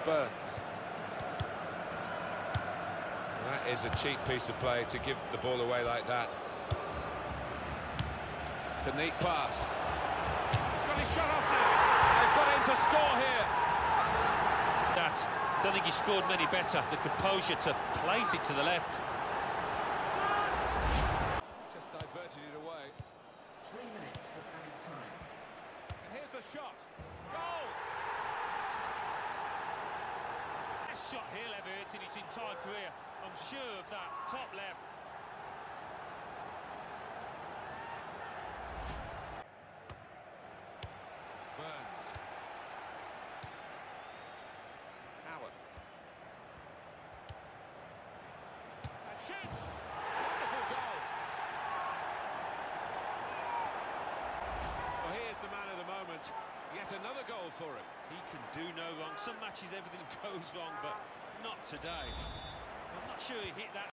Burns. That is a cheap piece of play to give the ball away like that. It's a neat pass. He's got his shot off now. They've got him to score here. Don't think he scored many better. The composure to place it to the left. Just diverted it away. 3 minutes of added time. And here's the shot. Goal! Best shot he'll ever hit in his entire career. I'm sure of that. Top left. Burns. Howarth. And shoots! Wonderful goal! Well, here's the man of the moment. Yet another goal for him. He can do no wrong. Some matches everything goes wrong, but not today. I'm not sure he hit that